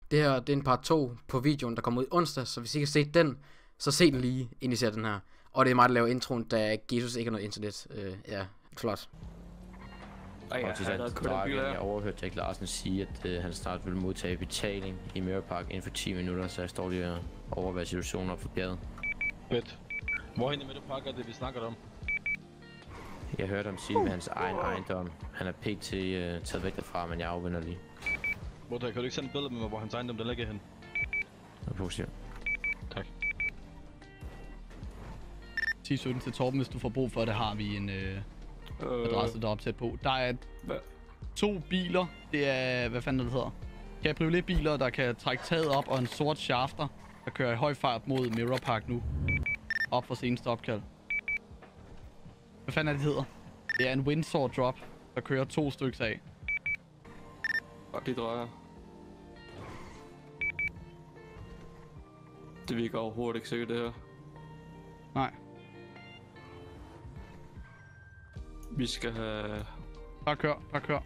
Det her, det er en part 2 på videoen, der kommer ud onsdag, så hvis I ikke har set den, så se den lige, inden I ser den her. Og det er mig, der laver introen, da Jesus ikke har noget internet. Ja, flot. Og til jeg overhørte Jack Larsen sige, at han snart vil modtage betaling i Mirror Park inden for 10 minutter, så jeg står lige og overvejer situationen op for bjerget. Fedt. Hvorhen i Mirror Park er det, vi snakker om? Jeg hørte ham sige med hans egen ejendom. Han er pt. Taget væk derfra, men jeg afvender lige. Kan du ikke sende et billede med mig, hvor hans ejendom der ligger hen? Det er positivt. Tak. 10-17 til Torben, hvis du får brug for det, har vi en adresse deroppe tæt på. Der er 2 biler. Det er, hvad fanden det hedder? Cabriolet-biler, der kan trække taget op, og en sort shafter, der kører i høj fart mod Mirror Park nu. Op for seneste opkald. Hvad fanden er det hedder? Det er en Windsor drop, der kører 2 stykker af. Og det drejer. Det virker overhovedet ikke sikkert det her. Nej. Vi skal have... Bare kør.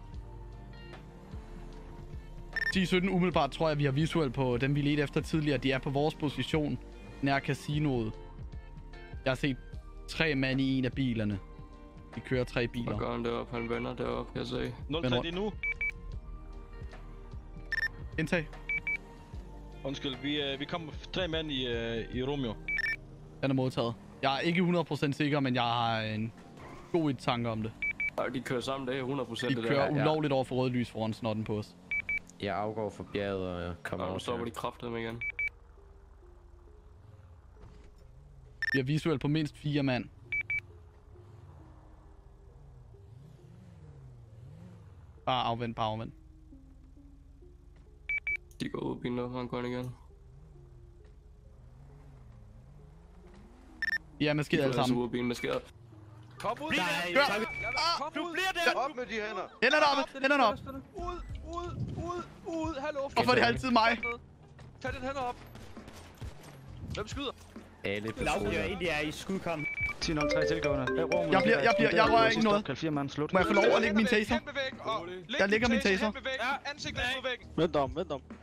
10-17 umiddelbart tror jeg, vi har visuelt på dem, vi ledte efter tidligere. De er på vores position nær casinoet. Jeg har set 3 mand i en af bilerne. De kører 3 biler. Hvad gør han deroppe? Han vender deroppe, kan jeg se. 0-3 lige nu. Indtag. Undskyld, vi kommer 3 mand i Romeo. Den er modtaget. Jeg er ikke 100% sikker, men jeg har en god tanke om det. De kører sammen, det er 100% De det kører der. ulovligt over for rødt lys foran snotten på os. Jeg afgår for bjerget, og jeg kommer over Og så var de kraftedeme igen. Vi har visuelt på mindst 4 mand. Bare afvend. De går ud af bilen, og han går ind igen. De er maskeret alle sammen. Ud af bilen maskeret. Kom ud! Kom ud! Bliver det! Op med de hænder! Hænderne op! Ud! Hallo! Hvorfor er det altid mig? Tag den hænder op! Hvem skyder? Alle på Lavt, jeg egentlig er i skudkamp. 10-03 tilgående. Jeg rører ikke noget. Kald 4 mand, slut. Må jeg få lov at lægge min taser? Jeg lægger min taser. Ansigtet mod væggen. Vent om.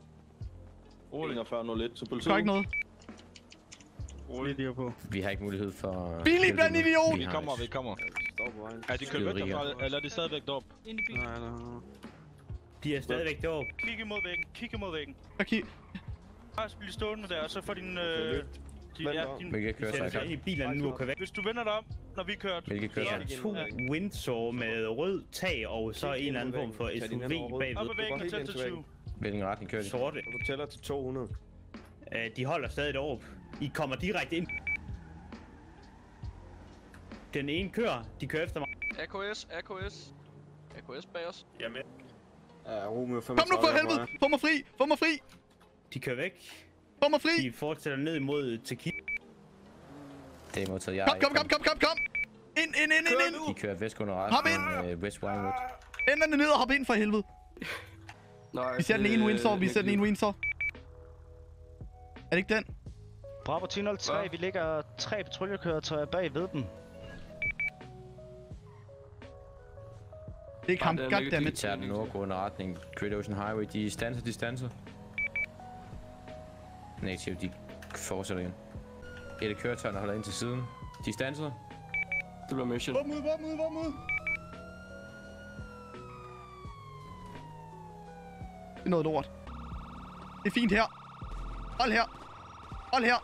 4101 til politiet. Gør ikke noget. Roligt lige på. Vi har ikke mulighed for... Billig blandt idiot! Vi kommer. Stop på vejen. Er de kørt væk derfra, eller er de stadigvæk deroppe? Nej. De er stadigvæk deroppe. Kig imod væggen. Okay. Bare bliv stående der, og så får din... Hvilke køretøjer? Sætter sig ind i bilerne nu og kan væk. Hvis du vender dig om, når vi kører... Hvilke Det er køretøjer? 2 Windsor med rød tag og så en eller anden form for SUV Op bagved. ad væggen og tæt til 20. Hvilken retning kører de? Sorte. Du tæller til 200. De holder stadig deroppe. I kommer direkte ind. Den ene kører. De kører efter mig. AKS bag os. Jamen. Ja, Romeo 35. Kom nu for helvede! Få mig fri! De kører væk. Få mig fri! De fortsætter ned imod Tequila. Det er modtaget, jeg Kom! Ind! De kører vest under Hop retning West Winewood. Enderne ned og hop ind for helvede. Nej, Vi ser den ene Windsor. Er det ikke den? Bravo 1003, vi ligger 3 patruljekøretøjer bag ved dem. Det er kamp, den Vi goddammit. tager den nordgående retning. Great Ocean Highway. De stanser. Native, de fortsætter igen. Et af køretøjerne holder ind til siden. De stanser. Det bliver mission. Hvor mod. Det er noget lort. Det er fint her. Hold her.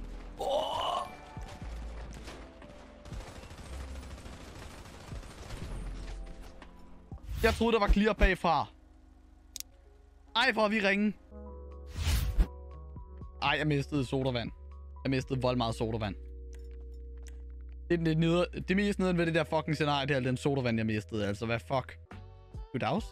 Jeg troede, der var clear bagfra. Ej, hvor er vi ringe. Ej, jeg mistede sodavand. Jeg mistede vold meget sodavand. Det mest nederen ved det der fucking scenarie, det er den sodavand, jeg mistede. Altså, hvad fuck? Goddags.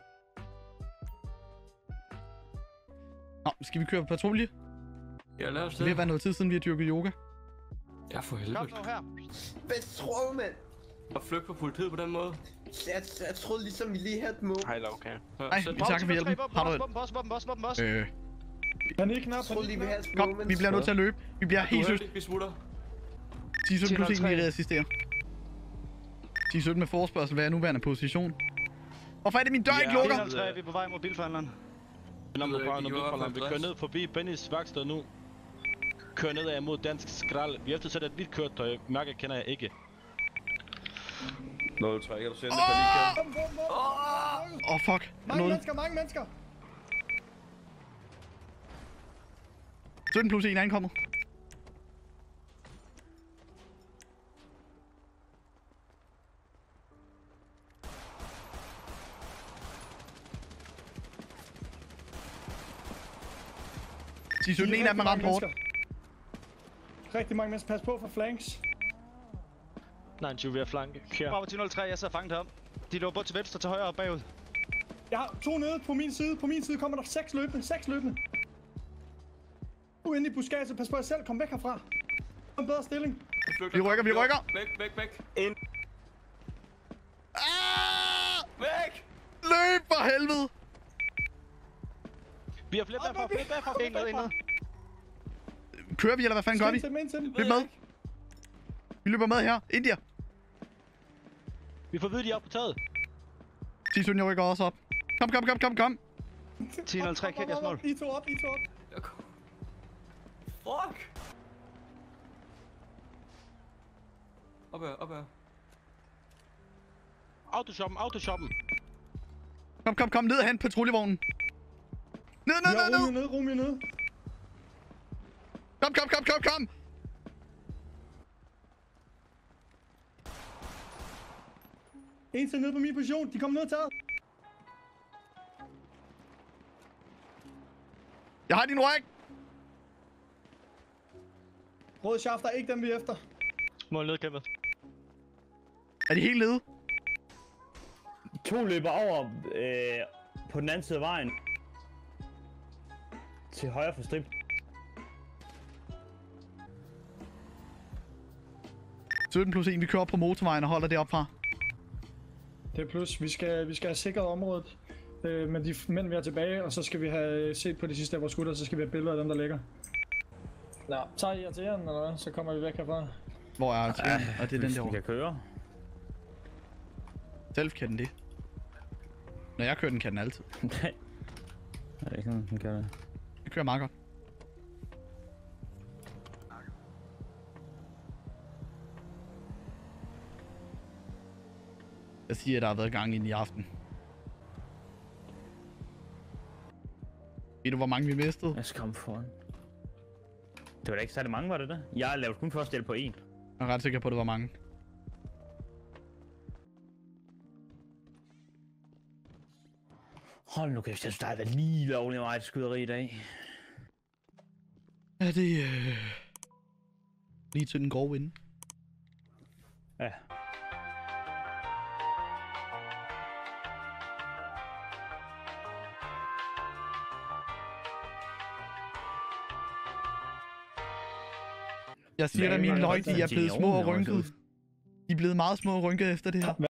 Nå, skal vi køre på patrulje? Ja, lad os Det vil det. være noget tid siden, vi har dyrket yoga. Ja, for helvede. Kom nu her. Hvad tror du, mand? Og flygte på politiet på den måde. Jeg troede ligesom, vi lige havde et mål. Hej, okay. Ej, vi takker for hjælpen. Har du et... Boss. Jeg troede lige, vi havde et Kom, vi bliver nødt til at løbe. Vi bliver helt sødt. Vi smutter. 10-17 plus 1, vi reassisterer. 10-17 med forespørgsel. Hvad er nuværende position? Hvorfor er det, min dør ikke lukker? 1003, vi er på vej mod bilforhandleren. Vi kører ned forbi Bennys værksted nu. Kører nedad mod Dansk Skrald. Vi eftersætter et hvidt køretøj. Mærke kender jeg ikke. 03, kan du sende panik? Fuck. Mange mennesker. 17 plus 1 er ankommet. De 17 en af dem er ramt hårdt. Rigtig mange mennesker. Pas på for flanks. 29, vi er flanke. Bravo 1003, jeg sidder fanget herom. De løber både til venstre, til højre og bagud. Jeg har 2 nede på min side. På min side kommer der 6 løbende. 6 løbende. Inde i buskaget, pas på jer selv. Kom væk herfra. En bedre stilling. Vi rykker. Væk. Ind. Væk! Løb for helvede! Vi har flere bagfra. En ned. Kører vi, eller hvad fanden gør vi? Løb med. Vi løber med her. India. Vi får vide, de er oppe på taget. 10-17, jeg rykker også op. Kom. 1003, kæk jeres mål. I to op. Fuck! Op her. Autoshoppen. Kom ned og hent patruljevognen. Ned. Rumie ned. Kom. En til nede på min position. De kommer ned og taget. Jeg har din ryg. Røde shaft er ikke dem, vi er efter. Mål nedkæmpet. Er de helt nede? 2 løber over på den anden side af vejen. Til højre for strip. plus 1, vi kører op på motorvejen og holder det op fra. Det er plus. Vi skal have sikret området med de mænd, vi har tilbage, og så skal vi have set på de sidste af vores skutter, så skal vi have billeder af dem, der ligger. Nå, tager I artilleren, eller hvad? Så kommer vi væk herfra. Hvor er artilleren? Og det er den vi derovre. kan køre. Selv kan den det. Når jeg kører den, kan den altid. Nej. Det er ikke sådan, den kan det. Jeg kører meget godt. Jeg siger, at der har været gang ind i aften. Ved du, hvor mange vi mistede? Jeg skal komme foran. Det var da ikke særlig mange, var det der? Jeg har lavet kun første del på 1. Jeg er ret sikker på, at det var mange. Hold nu kæft, jeg synes, der har været lige lovligt meget skyderi i dag. Er det lige til den grove ende? Ja. Jeg siger, at mine løg, de er blevet små og rynkede. De er blevet meget små og rynkede efter det her.